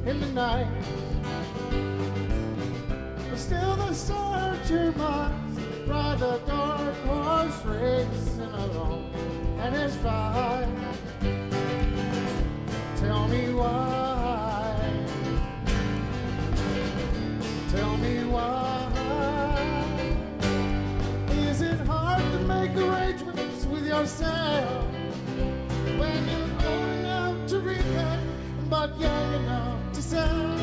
in the night. But still the searcher must ride the dark horse racing alone and his fight. Tell me why. Tell me why. Is it hard to make arrangements with yourself when you're old enough to repay but young enough to sell?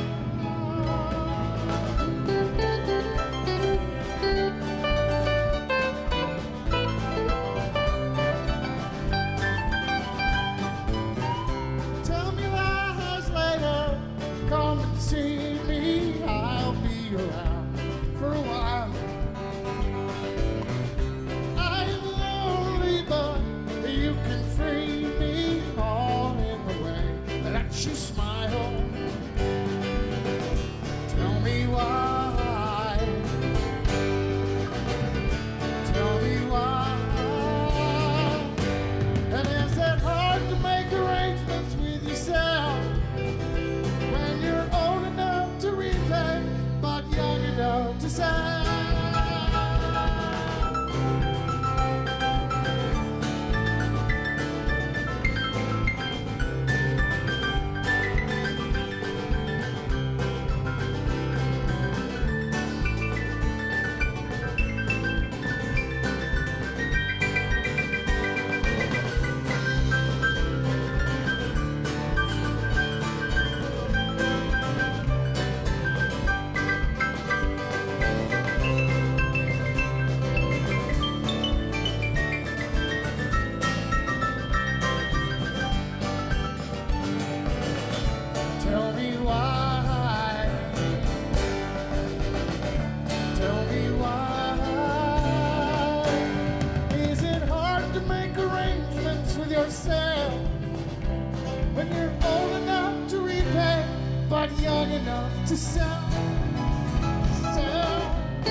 Tell me lies later, come and see me, I'll be around for a while. I'm lonely, but you can free me all in the way that you smile. Tell me why. Tell me why. And is it hard to make arrangements with yourself when you're old enough to repay but young enough to sell? Tell me why. Tell me why. Is it hard to make arrangements with yourself when you're old enough to repay but young enough to sell? Sell.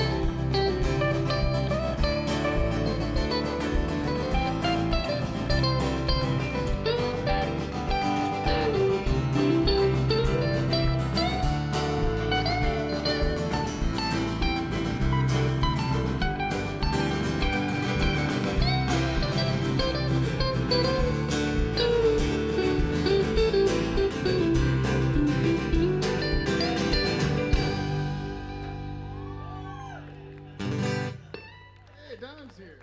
Hey, Don's here.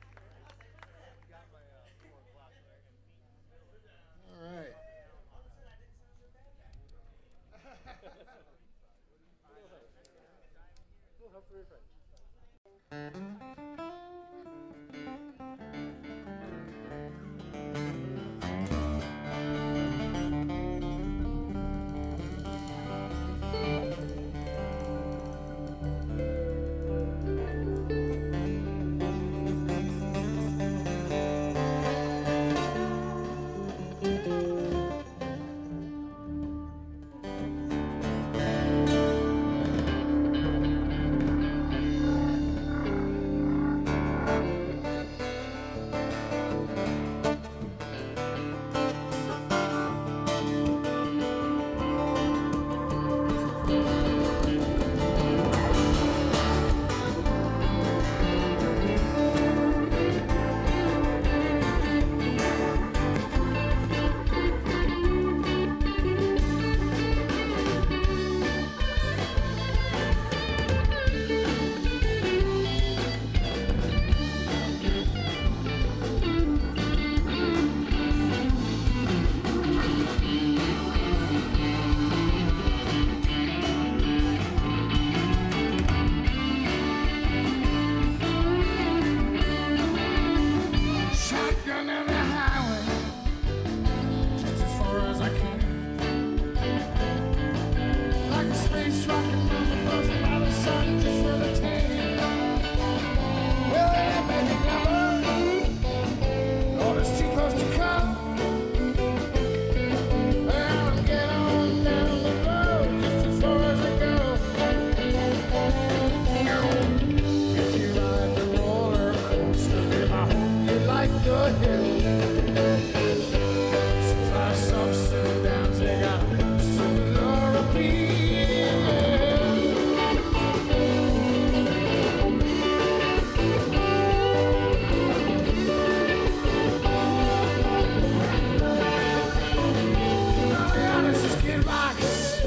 All right. Sometimes some sit down, they got some love.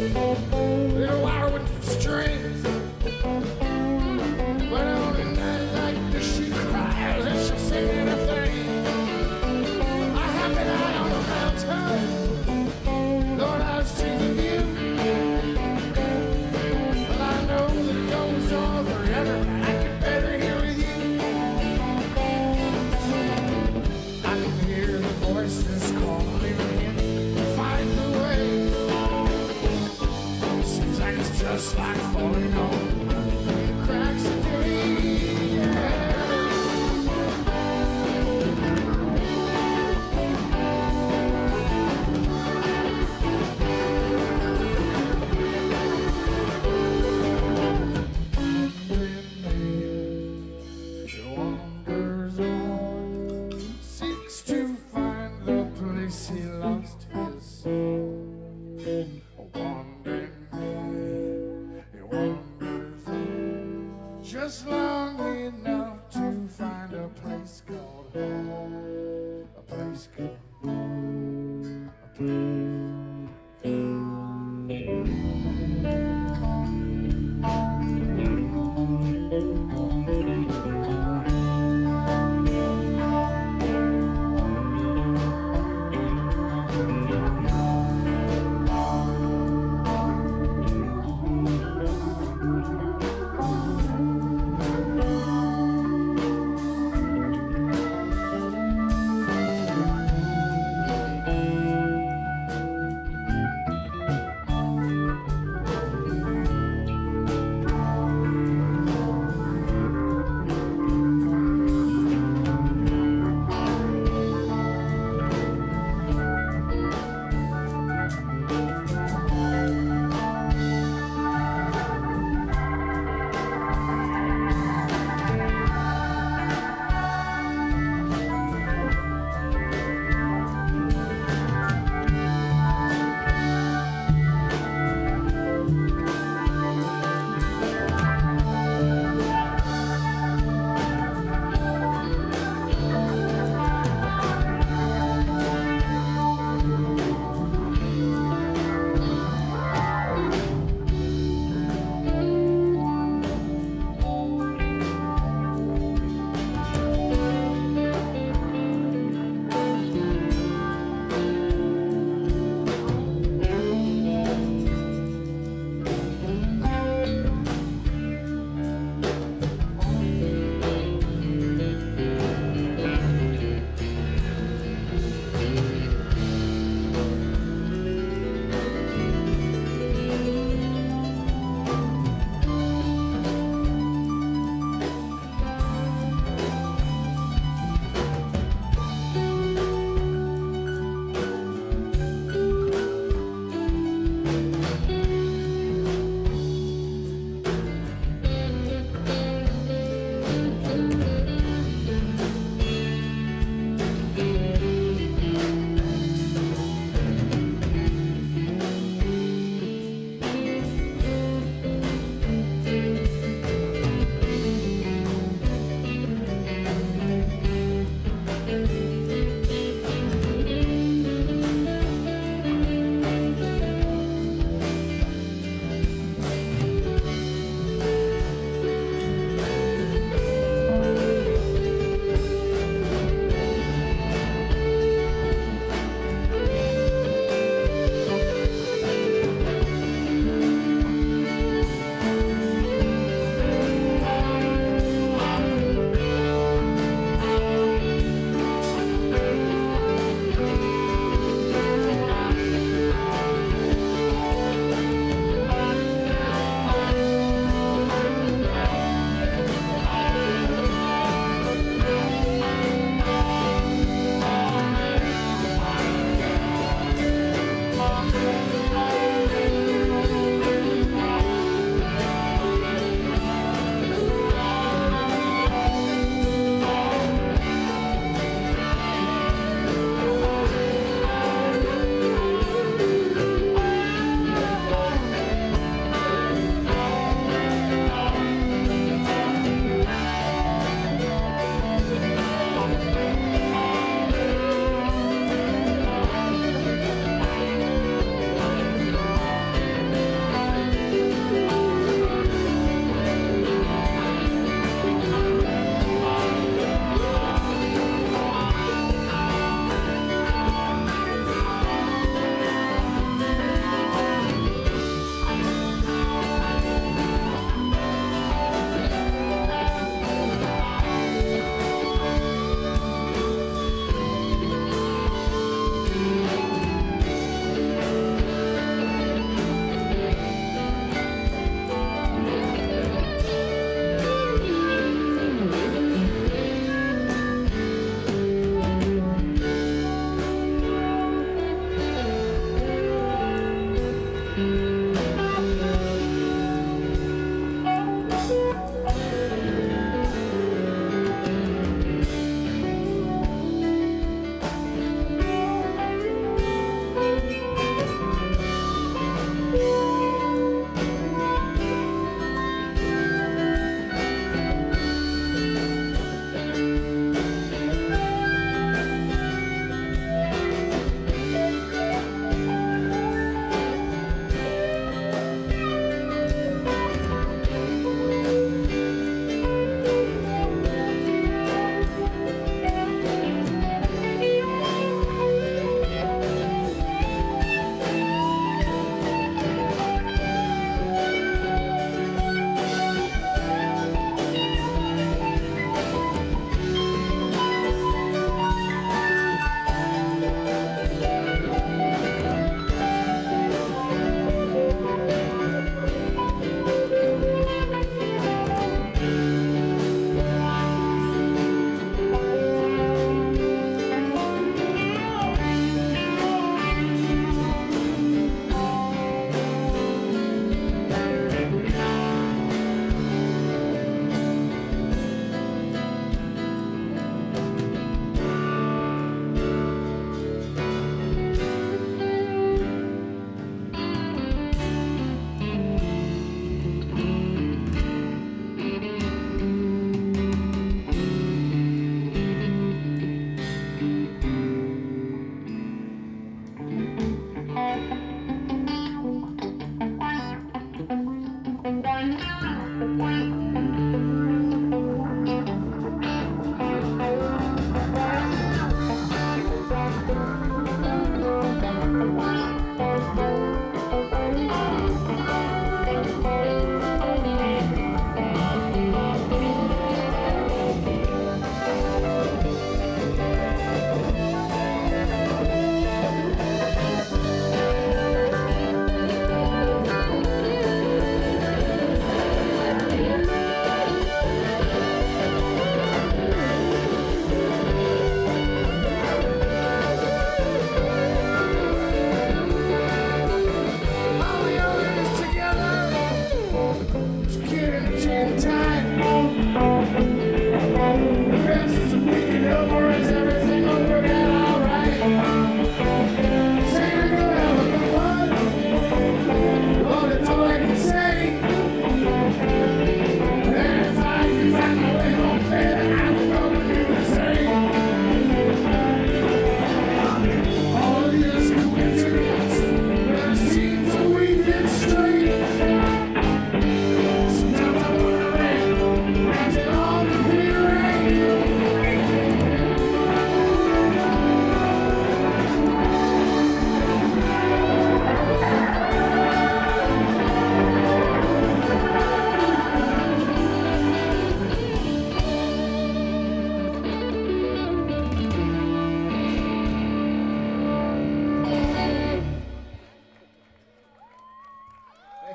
Little wire with some strings. But on a night like this, she cries and she'll sing anything. I have been high on a mountain. Lord, I see the view. Well, I know that it goes on forever, but I can better hear with you. I can hear the voices calling in to find the way. Seems like it's just like falling on the cracks of day. Just long enough to find a place called home. A place called home. A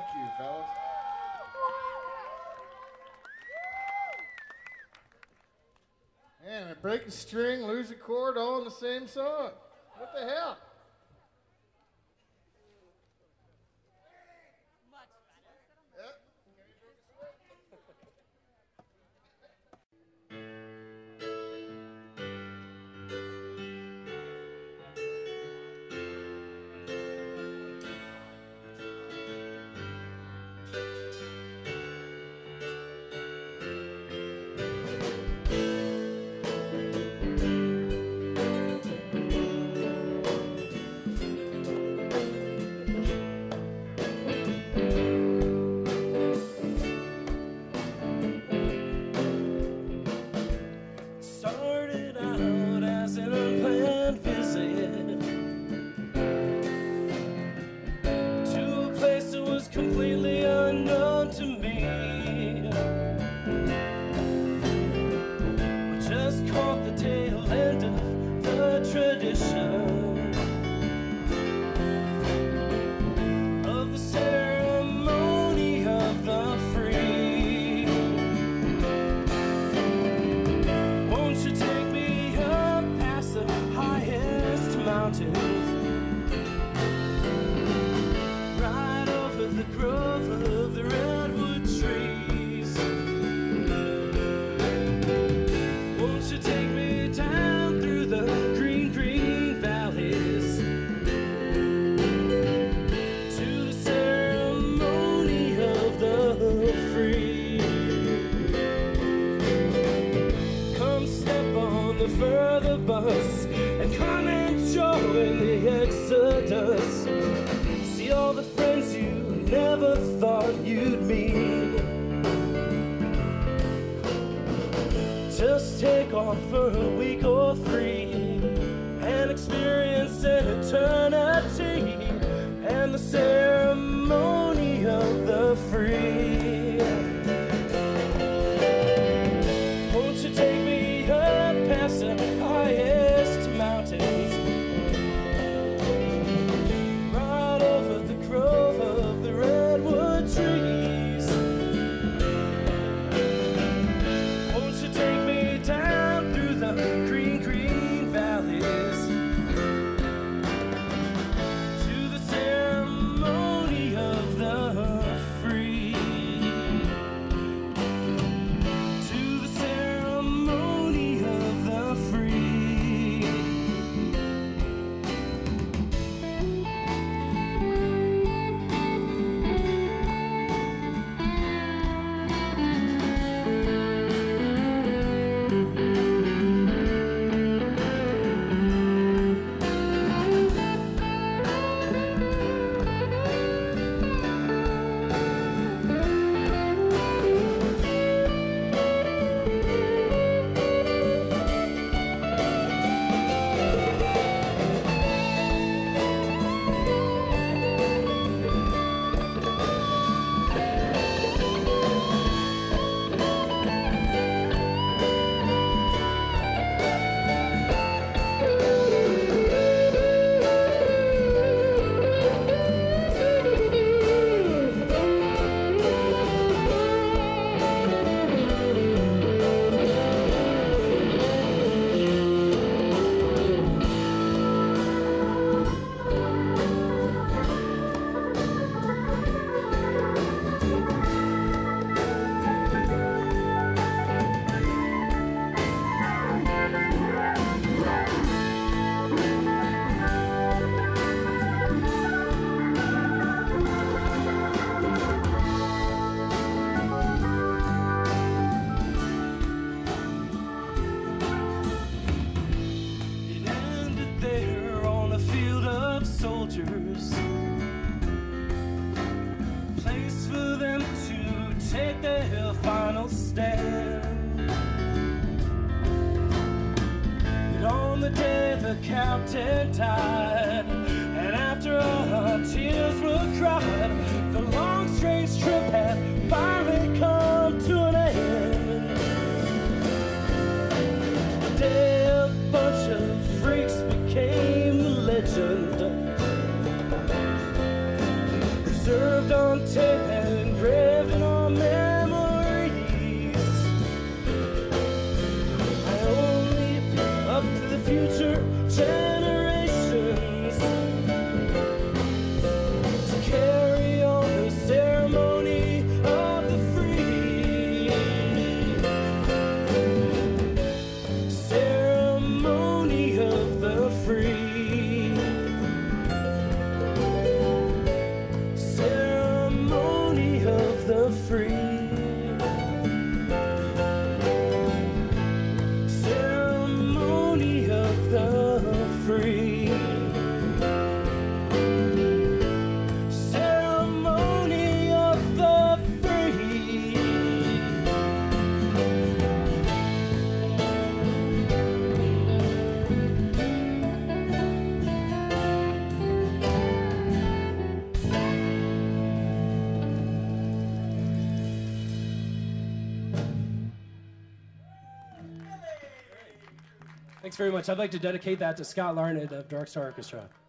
Thank you, fellas. And I break a string, lose a chord, all in the same song. What the hell? Just take off for a week or three and experience an eternity and the ceremony of the free. Won't you take me up past the highest mountains, right over the grove of the redwood trees? Won't you take me down through the green, green valleys to the ceremony of the free? To the ceremony of the free. It ended there on a field of soldiers, place for them to take their final stand. But on the day the captain died, and after all our tears were cried, the long strange trip had finally come to an end. The day a bunch of freaks became the legend, 'cause preserved on tape and engraved in our memories. I only appeal up to the future generations to carry on the ceremony of the free. Ceremony of the free. Ceremony of the free. Ceremony of the free. Ceremony of the free. Thanks very much. I'd like to dedicate that to Scott Larned of Dark Star Orchestra.